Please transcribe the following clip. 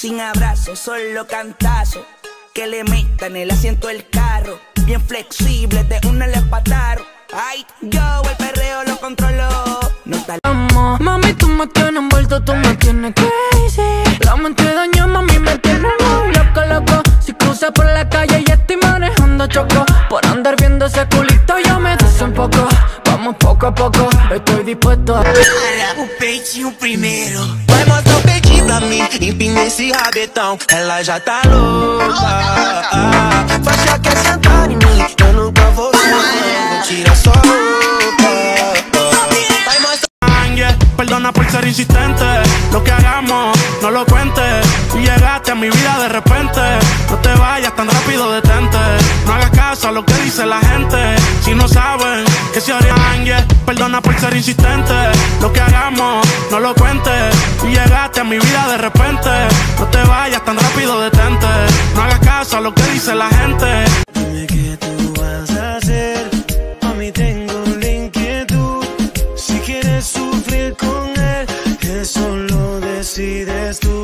Sin abrazo, solo cantazo. Que le metan el asiento del carro. Bien flexible, de una le empataron. Ay, yo el perreo lo controlo. No está mami, tú me tienes envuelto, tú me tienes crazy. La mente dañó, mami, me tiene muy loco. Si cruza por la calle y estoy manejando choco. Por andar viendo ese culito yo me desenfoco. Vamos poco a poco, estoy dispuesto a... O peitinho primeiro. Vai mostrar o peitinho pra mim, empina esse rabetão. Ela já tá louca. Faixa quer sentar em mim, eu nunca vou ver. Tira só roupa. Vai mostrar. Perdona por ser insistente. Lo que hagamos, no lo cuentes. Tú llegaste a mi vida de repente. No te vayas tan rápido, detente. No hagas caso a lo que dice la gente. Si no saben que se orientan. Perdona por ser insistente. Lo que hagamos, no lo cuentes. Tú llegaste a mi vida de repente. No te vayas tan rápido, detente. No hagas caso a lo que dice la gente. Dime qué tú vas a hacer. A mí tengo la inquietud. Si quieres sufrir con él, eso lo decides tú.